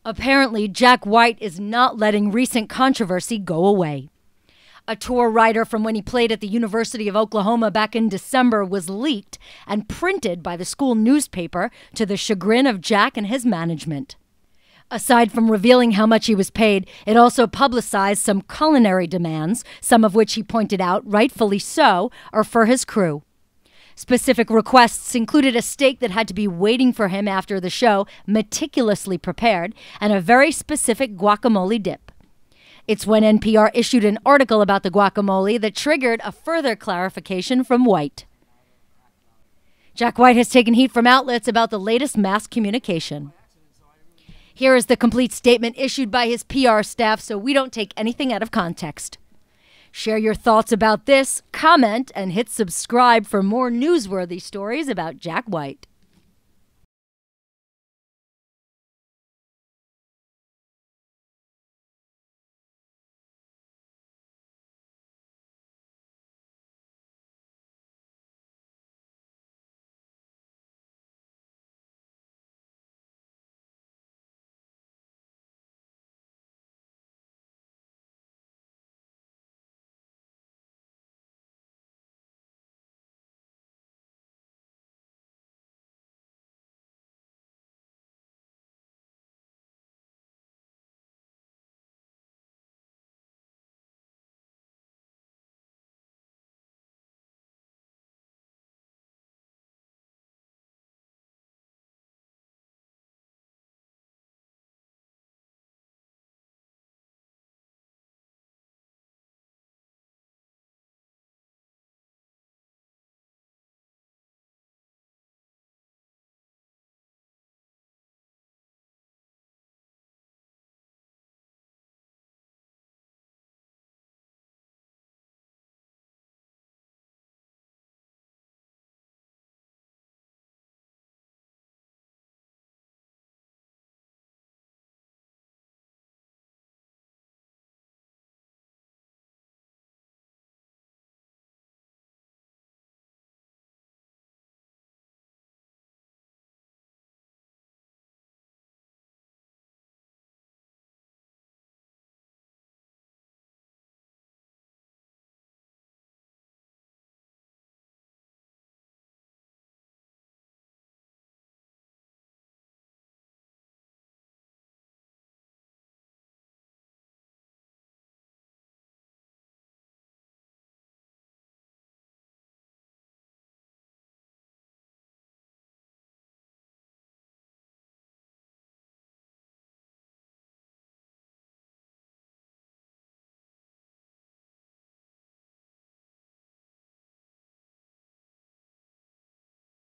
Apparently, Jack White is not letting recent controversy go away. A tour writer from when he played at the University of Oklahoma back in December was leaked and printed by the school newspaper to the chagrin of Jack and his management. Aside from revealing how much he was paid, it also publicized some culinary demands, some of which he pointed out, rightfully so, are for his crew. Specific requests included a steak that had to be waiting for him after the show, meticulously prepared, and a very specific guacamole dip. It's when NPR issued an article about the guacamole that triggered a further clarification from White. Jack White has taken heat from outlets about the latest mass communication. Here is the complete statement issued by his PR staff so we don't take anything out of context. Share your thoughts about this, comment, and hit subscribe for more newsworthy stories about Jack White.